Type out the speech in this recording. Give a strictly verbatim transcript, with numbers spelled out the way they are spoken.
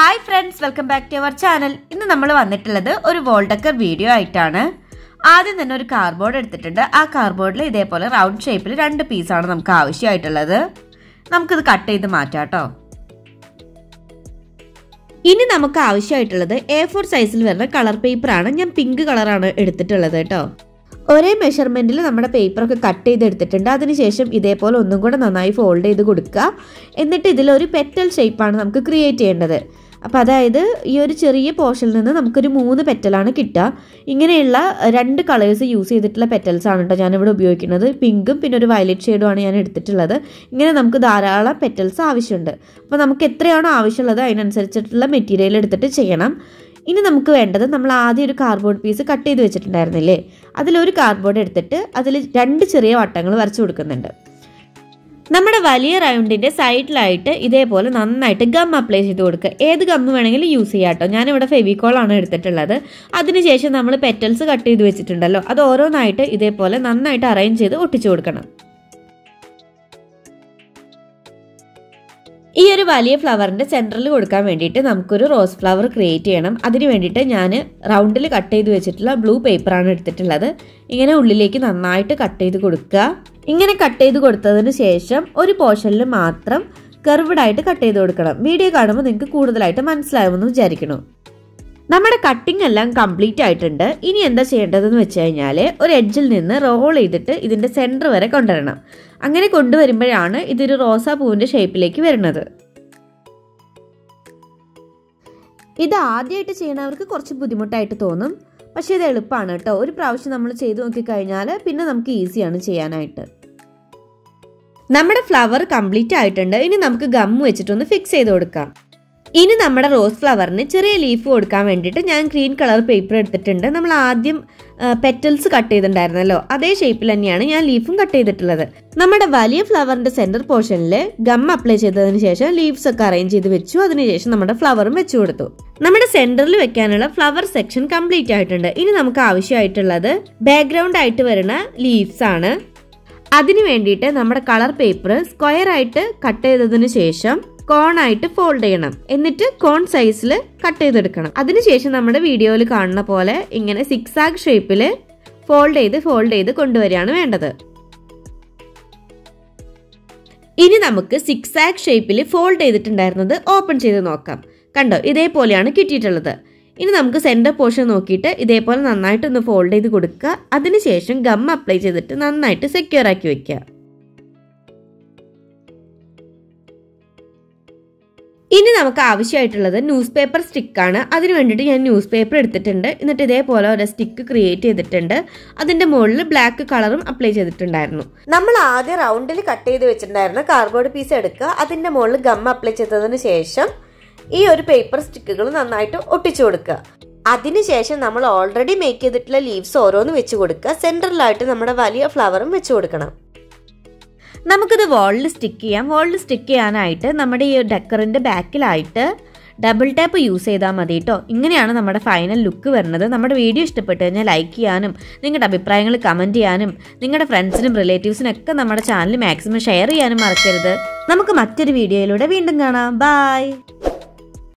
Hi friends, welcome back to our channel. ഇന്ന് നമ്മൾ വന്നിട്ടുള്ളത് ഒരു wall decor വീഡിയോ ആയിട്ടാണ്. ആദ്യം തന്നെ ഒരു കാർഡ്ബോർഡ് എടുത്തിട്ടുണ്ട്. ആ കാർഡ്ബോർഡിൽ ഇതേപോലെ റൗണ്ട് ഷേപ്പിൽ രണ്ട് പീസ് ആണ് നമുക്ക് ആവശ്യമായിട്ടുള്ളത്. നമുക്ക് ഇത് കട്ട് ചെയ്ത് മാറ്റാം ട്ടോ. ഇനി നമുക്ക് ആവശ്യമായിട്ടുള്ളത് എ ഫോർ സൈസിൽ വരുന്ന കളർ പേപ്പർ ആണ്. ഞാൻ പിങ്ക് കളറാണ് എടുത്തിട്ടുള്ളത് ട്ടോ. ഒരേ മെഷർമെന്റിൽ നമ്മുടെ പേപ്പർ ഒക്കെ കട്ട് ചെയ്തെടുത്തിട്ടുണ്ട്. അതിനുശേഷം ഇതേപോലെ ഒന്നും കൂടെ നന്നായി ഫോൾഡ് ചെയ്ത് കൊടുക്കുക. എന്നിട്ട് ഇതിലൊരു പെറ്റൽ ഷേപ്പാണ് നമുക്ക് ക്രിയേറ്റ് ചെയ്യേണ്ടത്. അപ്പോൾ അതായത് ഈ ഒരു ചെറിയ പോർഷനിൽ നിന്ന് നമുക്കൊരു മൂന്ന് പെറ്റലാണ് കിട്ടുക. ഇങ്ങനെയുള്ള രണ്ട് കളേഴ്സ് യൂസ് ചെയ്തിട്ടുള്ള പെറ്റൽസ് ആണ് കേട്ടോ ഞാനിവിടെ ഉപയോഗിക്കുന്നത്. പിങ്കും പിന്നെ ഒരു വയലറ്റ് ഷെയ്ഡുമാണ് ഞാൻ എടുത്തിട്ടുള്ളത്. ഇങ്ങനെ നമുക്ക് ധാരാളം പെറ്റൽസ് ആവശ്യമുണ്ട്. അപ്പോൾ നമുക്ക് എത്രയാണോ ആവശ്യമുള്ളത് അതിനനുസരിച്ചിട്ടുള്ള മെറ്റീരിയൽ എടുത്തിട്ട് ചെയ്യണം. ഇനി നമുക്ക് വേണ്ടത് നമ്മൾ ആദ്യം ഒരു കാർഡ്ബോർഡ് പീസ് കട്ട് ചെയ്ത് വെച്ചിട്ടുണ്ടായിരുന്നില്ലേ, അതിലൊരു കാർഡ്ബോർഡ് എടുത്തിട്ട് അതിൽ രണ്ട് ചെറിയ വട്ടങ്ങൾ വരച്ചു കൊടുക്കുന്നുണ്ട്. നമ്മുടെ വലിയ റൗണ്ടിൻ്റെ സൈഡിലായിട്ട് ഇതേപോലെ നന്നായിട്ട് ഗം അപ്ലൈ ചെയ്ത് കൊടുക്കുക. ഏത് ഗം വേണമെങ്കിലും യൂസ് ചെയ്യാം കേട്ടോ. ഞാനിവിടെ ഫെവിക്കോളാണ് എടുത്തിട്ടുള്ളത്. അതിനുശേഷം നമ്മൾ പെറ്റൽസ് കട്ട് ചെയ്ത് വെച്ചിട്ടുണ്ടല്ലോ, അത് ഓരോന്നായിട്ട് ഇതേപോലെ നന്നായിട്ട് അറേഞ്ച് ചെയ്ത് ഒട്ടിച്ചു കൊടുക്കണം. ഈ ഒരു വലിയ ഫ്ലവറിൻ്റെ സെൻറ്ററിൽ കൊടുക്കാൻ വേണ്ടിയിട്ട് നമുക്കൊരു റോസ് ഫ്ലവർ ക്രിയേറ്റ് ചെയ്യണം. അതിന് വേണ്ടിയിട്ട് ഞാൻ റൗണ്ടിൽ കട്ട് ചെയ്ത് വെച്ചിട്ടുള്ള ബ്ലൂ പേപ്പറാണ് എടുത്തിട്ടുള്ളത്. ഇങ്ങനെ ഉള്ളിലേക്ക് നന്നായിട്ട് കട്ട് ചെയ്ത് കൊടുക്കുക. ഇങ്ങനെ കട്ട് ചെയ്ത് കൊടുത്തതിന് ശേഷം ഒരു പോർഷനിൽ മാത്രം കർവ്ഡായിട്ട് കട്ട് ചെയ്ത് കൊടുക്കണം. വീഡിയോ കാണുമ്പോൾ നിങ്ങൾക്ക് കൂടുതലായിട്ട് മനസ്സിലാവുമെന്ന് വിചാരിക്കണം. നമ്മുടെ കട്ടിംഗ് എല്ലാം കംപ്ലീറ്റ് ആയിട്ടുണ്ട്. ഇനി എന്താ ചെയ്യേണ്ടതെന്ന് വെച്ച് കഴിഞ്ഞാൽ ഒരു എഡ്ജിൽ നിന്ന് റോൾ ചെയ്തിട്ട് ഇതിൻ്റെ സെൻറ്റർ വരെ കൊണ്ടുവരണം. അങ്ങനെ കൊണ്ടുവരുമ്പോഴാണ് ഇതൊരു റോസാ പൂവിൻ്റെ ഷേപ്പിലേക്ക് വരുന്നത്. ഇത് ആദ്യമായിട്ട് ചെയ്യണവർക്ക് കുറച്ച് ബുദ്ധിമുട്ടായിട്ട് തോന്നും, പക്ഷേ ഇത് എളുപ്പമാണ് കേട്ടോ. ഒരു പ്രാവശ്യം നമ്മൾ ചെയ്ത് നോക്കിക്കഴിഞ്ഞാൽ പിന്നെ നമുക്ക് ഈസിയാണ് ചെയ്യാനായിട്ട്. നമ്മുടെ ഫ്ലവർ കംപ്ലീറ്റ് ആയിട്ടുണ്ട്. ഇനി നമുക്ക് ഗം വെച്ചിട്ടൊന്ന് ഫിക്സ് ചെയ്ത് കൊടുക്കാം. ഇനി നമ്മുടെ റോസ് ഫ്ലവറിന് ചെറിയ ലീഫ് കൊടുക്കാൻ വേണ്ടിയിട്ട് ഞാൻ ഗ്രീൻ കളർ പേപ്പർ എടുത്തിട്ടുണ്ട്. നമ്മൾ ആദ്യം പെറ്റൽസ് കട്ട് ചെയ്തിട്ടുണ്ടായിരുന്നല്ലോ, അതേ ഷേപ്പിൽ തന്നെയാണ് ഞാൻ ലീഫും കട്ട് ചെയ്തിട്ടുള്ളത്. നമ്മുടെ വലിയ ഫ്ലവറിന്റെ സെന്റർ പോർഷനിൽ ഗം അപ്ലൈ ചെയ്തതിന് ശേഷം ലീവ്സ് ഒക്കെ അറേഞ്ച് ചെയ്ത് വെച്ചു. അതിനുശേഷം നമ്മുടെ ഫ്ലവറും വെച്ചു കൊടുത്തു. നമ്മുടെ സെന്ററിൽ വെക്കാനുള്ള ഫ്ലവർ സെക്ഷൻ കംപ്ലീറ്റ് ആയിട്ടുണ്ട്. ഇനി നമുക്ക് ആവശ്യമായിട്ടുള്ളത് ബാക്ക്ഗ്രൗണ്ട് ആയിട്ട് വരുന്ന ലീവ്സ് ആണ്. അതിന് വേണ്ടിയിട്ട് നമ്മുടെ കളർ പേപ്പർ സ്ക്വയർ ആയിട്ട് കട്ട് ചെയ്തതിന് ശേഷം കോൺ ആയിട്ട് ഫോൾഡ് ചെയ്യണം. എന്നിട്ട് കോൺ സൈസിൽ കട്ട് ചെയ്തെടുക്കണം. അതിനുശേഷം നമ്മുടെ വീഡിയോയിൽ കാണുന്ന പോലെ ഇങ്ങനെ സിക്സാഗ് ഷേപ്പിൽ ഫോൾഡ് ചെയ്ത് ഫോൾഡ് ചെയ്ത് കൊണ്ടുവരികയാണ് വേണ്ടത്. ഇനി നമുക്ക് സിക്സാഗ് ഷേപ്പിൽ ഫോൾഡ് ചെയ്തിട്ടുണ്ടായിരുന്നത് ഓപ്പൺ ചെയ്ത് നോക്കാം. കണ്ടോ, ഇതേപോലെയാണ് കിട്ടിയിട്ടുള്ളത്. ഇനി നമുക്ക് സെന്റർ പോർഷൻ നോക്കിയിട്ട് ഇതേപോലെ നന്നായിട്ടൊന്ന് ഫോൾഡ് ചെയ്ത് കൊടുക്കുക. അതിനുശേഷം ഗം അപ്ലൈ ചെയ്തിട്ട് നന്നായിട്ട് സെക്യൂർ ആക്കി വെക്കുക. ഇനി നമുക്ക് ആവശ്യമായിട്ടുള്ളത് ന്യൂസ് പേപ്പർ സ്റ്റിക്കാണ്. അതിന് വേണ്ടിയിട്ട് ഞാൻ ന്യൂസ് പേപ്പർ എടുത്തിട്ടുണ്ട്. എന്നിട്ട് ഇതേപോലെ ഒരു സ്റ്റിക്ക് ക്രിയേറ്റ് ചെയ്തിട്ടുണ്ട്. അതിൻ്റെ മുകളിൽ ബ്ലാക്ക് കളറും അപ്ലൈ ചെയ്തിട്ടുണ്ടായിരുന്നു. നമ്മൾ ആദ്യം റൗണ്ടിൽ കട്ട് ചെയ്ത് വെച്ചിട്ടുണ്ടായിരുന്ന കാർഡ്ബോർഡ് പീസ് എടുക്കുക. അതിൻ്റെ മുകളിൽ ഗം അപ്ലൈ ചെയ്തതിന് ശേഷം ഈ ഒരു പേപ്പർ സ്റ്റിക്കുകൾ നന്നായിട്ട് ഒട്ടിച്ചു കൊടുക്കുക. അതിനുശേഷം നമ്മൾ ഓൾറെഡി മേക്ക് ചെയ്തിട്ടുള്ള ലീവ്സ് ഓരോന്ന് വെച്ച് കൊടുക്കുക. സെൻട്രലായിട്ട് നമ്മുടെ വലിയ ഫ്ലവറും വെച്ച് കൊടുക്കണം. നമുക്കിത് വാളിൽ സ്റ്റിക്ക് ചെയ്യാം. വാളിൽ സ്റ്റിക്ക് ചെയ്യാനായിട്ട് നമ്മുടെ ഈ ഡെക്കറിൻ്റെ ബാക്കിലായിട്ട് ഡബിൾ ടാപ്പ് യൂസ് ചെയ്താൽ മതി കേട്ടോ. ഇങ്ങനെയാണ് നമ്മുടെ ഫൈനൽ ലുക്ക് വരുന്നത്. നമ്മുടെ വീഡിയോ ഇഷ്ടപ്പെട്ട് കഴിഞ്ഞാൽ ലൈക്ക് ചെയ്യാനും നിങ്ങളുടെ അഭിപ്രായങ്ങൾ കമൻറ്റ് ചെയ്യാനും നിങ്ങളുടെ ഫ്രണ്ട്സിനും റിലേറ്റീവ്സിനും ഒക്കെ നമ്മുടെ ചാനൽ മാക്സിമം ഷെയർ ചെയ്യാനും മറക്കരുത്. നമുക്ക് മറ്റൊരു വീഡിയോയിലൂടെ വീണ്ടും കാണാം. ബൈ.